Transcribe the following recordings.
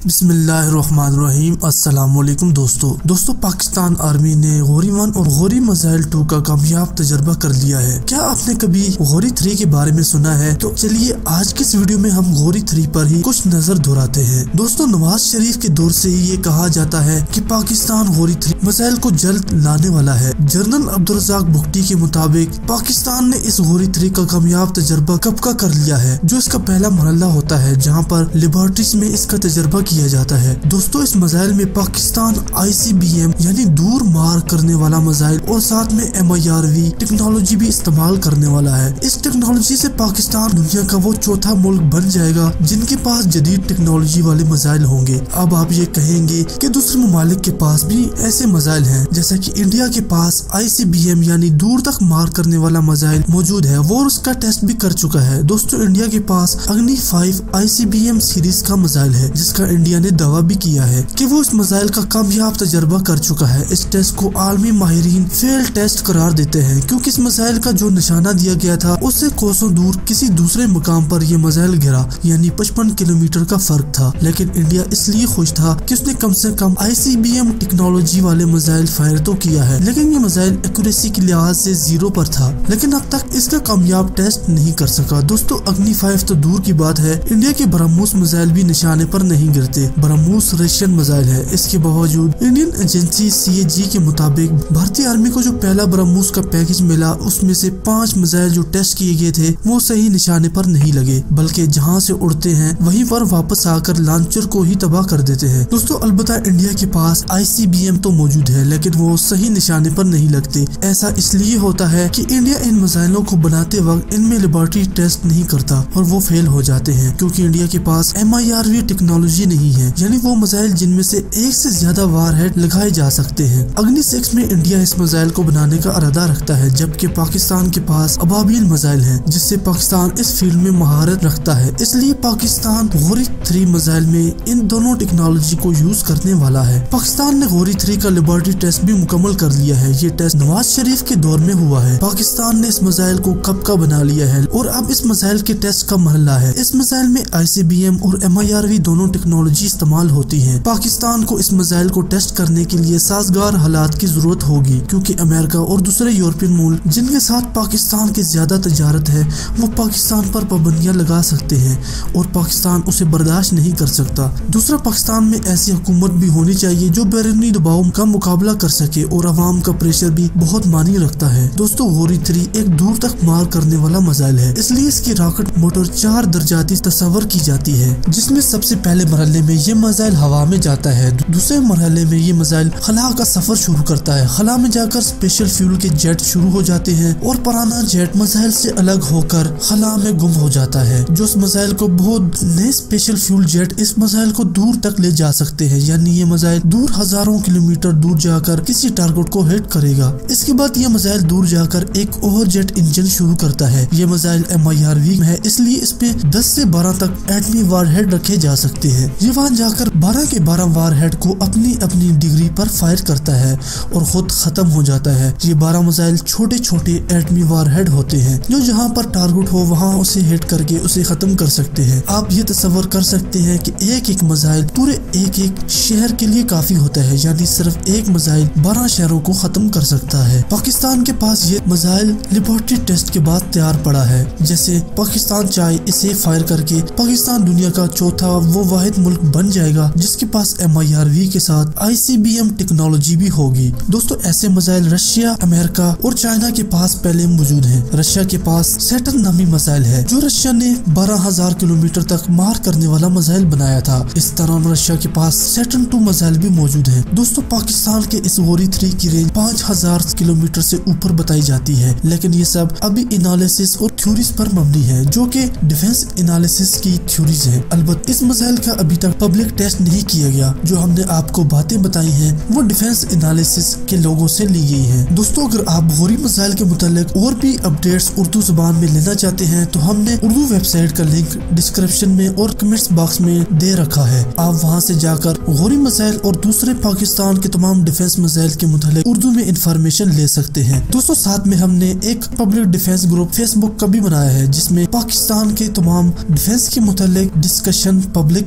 बिस्मिल्लाहिर्रहमानिर्रहीम। अस्सलामुअलैकुम दोस्तों पाकिस्तान आर्मी ने गौरी 1 और गौरी मिसाइल 2 का कामयाब तजर्बा कर लिया है। क्या आपने कभी गौरी 3 के बारे में सुना है? तो चलिए आज की इस वीडियो में हम गौरी 3 पर ही कुछ नजर दोहराते हैं। दोस्तों, नवाज शरीफ के दौर से ही ये कहा जाता है कि पाकिस्तान गौरी 3 मिसाइल को जल्द लाने वाला है। जनरल अब्दुल रज़ाक भुट्टी के मुताबिक पाकिस्तान ने इस गौरी 3 का कामयाब तजर्बा कब का कर लिया है, जो इसका पहला मरहला होता है जहाँ पर लेबोरेटरीज में इसका तजर्बा किया जाता है। दोस्तों, इस मिसाइल में पाकिस्तान ICBM यानी दूर मार करने वाला मिसाइल और साथ में MIRV टेक्नोलॉजी भी इस्तेमाल करने वाला है। इस टेक्नोलॉजी से पाकिस्तान दुनिया का वो चौथा मुल्क बन जाएगा जिनके पास जदीद टेक्नोलॉजी वाले मिसाइल होंगे। अब आप ये कहेंगे कि दूसरे ममालिक के पास भी ऐसे मिसाइल हैं, जैसा कि इंडिया के पास ICBM यानी दूर तक मार करने वाला मिसाइल मौजूद है, वो उसका टेस्ट भी कर चुका है। दोस्तों, इंडिया के पास अग्नि 5 ICBM सीरीज का मिसाइल है, जिसका इंडिया ने दावा भी किया है कि वो इस मिसाइल का कामयाब तजर्बा कर चुका है। इस टेस्ट को आलमी माहिरीन फेल टेस्ट करार देते हैं, क्योंकि इस मिसाइल का जो निशाना दिया गया था उससे कोसों दूर किसी दूसरे मुकाम पर यह मिसाइल गिरा, यानी 55 किलोमीटर का फर्क था। लेकिन इंडिया इसलिए खुश था कि उसने कम से कम ICBM टेक्नोलॉजी वाले मिसाइल फायर तो किया है, लेकिन ये मिसाइल एक्यूरेसी के लिहाज से 0 पर था, लेकिन अब तक इसका कामयाब टेस्ट नहीं कर सका। दोस्तों, अग्नि 5 तो दूर की बात है, इंडिया के ब्रह्मोस मिसाइल भी निशाने पर नहीं गिरते। ब्रह्मोस रशियन मिसाइल है। इसके बावजूद इंडियन एजेंसी CAG के मुताबिक भारतीय आर्मी को जो पहला ब्रह्मोस का पैकेज मिला, उसमें से 5 मिसाइल जो टेस्ट किए गए थे वो सही निशाने पर नहीं लगे, बल्कि जहां से उड़ते हैं वहीं पर वापस आकर लॉन्चर को ही तबाह कर देते हैं। दोस्तों, अलबत्ता इंडिया के पास ICBM तो मौजूद है, लेकिन वो सही निशाने पर नहीं लगते। ऐसा इसलिए होता है कि इंडिया इन मिसाइलों को बनाते वक्त इनमें लेबोरेटरी टेस्ट नहीं करता और वो फेल हो जाते हैं, क्योंकि इंडिया के पास MIRV टेक्नोलॉजी नहीं है, यानी वो मिसाइल जिनमें से एक से ज्यादा वारहेड लगाए जा सकते हैं। अग्नि 6 में इंडिया इस मिसाइल को बनाने का इरादा रखता है, जबकि पाकिस्तान के पास अबाबिल मिसाइल है, जिससे पाकिस्तान इस फील्ड में महारत रखता है। इसलिए पाकिस्तान गौरी 3 मिसाइल में इन दोनों टेक्नोलॉजी को यूज करने वाला है। पाकिस्तान ने गौरी 3 का लेबोरेटरी टेस्ट भी मुकम्मल कर लिया है। ये टेस्ट नवाज शरीफ के दौर में हुआ है। पाकिस्तान ने इस मिसाइल को कब का बना लिया है और अब इस मिसाइल के टेस्ट का मरहला है। इस मिसाइल में ICBM और MIRV दोनों टेक्नोलॉजी इस्तेमाल होती है। पाकिस्तान को इस मिसाइल को टेस्ट करने के लिए साजगार हालात की जरूरत होगी, क्योंकि अमेरिका और दूसरे यूरोपियन मुल्क जिनके साथ पाकिस्तान की ज्यादा तजारत है, वो पाकिस्तान पर पाबंदियां लगा सकते हैं और पाकिस्तान उसे बर्दाश्त नहीं कर सकता। दूसरा, पाकिस्तान में ऐसी हुकूमत भी होनी चाहिए जो बैरूनी दबाव का मुकाबला कर सके और अवाम का प्रेशर भी बहुत मानी रखता है। दोस्तों, गौरी 3 एक दूर तक मार करने वाला मिसाइल है, इसलिए इसकी रॉकेट मोटर 4 दर्जाती तस्वर की जाती है, जिसमें सबसे पहले मरहले में ये मिसाइल हवा में जाता है। दूसरे मरहले में ये मिसाइल खला का सफर शुरू करता है। खला में जाकर स्पेशल फ्यूल के जेट शुरू हो जाते हैं और पुराना जेट मिसाइल से अलग होकर खला में गुम हो जाता है, जो इस मिसाइल को बहुत नए स्पेशल फ्यूल जेट इस मिसाइल को दूर तक ले जा सकते हैं, यानी ये मिसाइल दूर हजारों किलोमीटर दूर जाकर किसी टारगेट को हिट करेगा। इसके बाद ये मिसाइल दूर जाकर एक ओवर जेट इंजन शुरू करता है। ये मिसाइल MIRV है, इसलिए इस पे 10 से 12 तक एटमी वारहेड रखे जा सकते हैं। ये वहाँ जाकर 12 के 12 वारहेड को अपनी अपनी डिग्री पर फायर करता है और खुद खत्म हो जाता है। ये 12 मिसाइल छोटे छोटे एटमी वारहेड होते हैं, जो जहाँ पर टारगेट हो वहाँ उसे हिट करके उसे खत्म कर सकते हैं। आप ये तस्वर कर सकते हैं कि एक एक मिसाइल पूरे एक एक शहर के लिए काफी होता है, यानी सिर्फ एक मिसाइल 12 शहरों को खत्म कर सकता है। पाकिस्तान के पास ये मिसाइल लेबोरेटरी टेस्ट के बाद तैयार पड़ा है। जैसे पाकिस्तान चाहे इसे फायर करके पाकिस्तान दुनिया का चौथा वो वाहिद मुल्क बन जाएगा जिसके पास MIRV के साथ ICBM टेक्नोलॉजी भी होगी। दोस्तों, ऐसे मिसाइल रशिया, अमेरिका और चाइना के पास पहले मौजूद हैं। रशिया के पास सैटर्न नामी मिसाइल है, जो रशिया ने 12,000 किलोमीटर तक मार करने वाला मिसाइल बनाया था। इस तरह रशिया के पास सैटर्न 2 मिसाइल भी मौजूद है। दोस्तों, पाकिस्तान के इस गौरी 3 की रेंज 5000 किलोमीटर से ऊपर बताई जाती है, लेकिन ये सब अभी एनालिसिस और थ्योरीज पर मबनी है, जो कि डिफेंस एनालिसिस की थ्योरीज है। अलबत्ता इस मिसाइल का अभी तक पब्लिक टेस्ट नहीं किया गया। जो हमने आपको बातें बताई हैं वो डिफेंस एनालिसिस के लोगों से ली गई हैं। दोस्तों, अगर आप गौरी मिसाइल के मुतालिक और भी अपडेट्स उर्दू जुबान में लेना चाहते हैं तो हमने उर्दू वेबसाइट का लिंक डिस्क्रिप्शन में और कमेंट्स बॉक्स में दे रखा है। आप वहां से जाकर गौरी मिसाइल और दूसरे पाकिस्तान के तमाम डिफेंस मिसाइल के मुतालिक उर्दू में इंफॉर्मेशन ले सकते हैं। दोस्तों, साथ में हमने एक पब्लिक डिफेंस ग्रुप फेसबुक का भी बनाया है, जिसमें पाकिस्तान के तमाम डिफेंस के मुतालिक डिस्कशन पब्लिक होगी।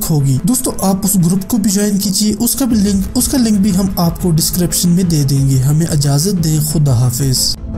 दोस्तों आप उस ग्रुप को भी ज्वाइन कीजिए, उसका लिंक भी हम आपको डिस्क्रिप्शन में दे देंगे। हमें इजाजत दें, खुदा हाफिज।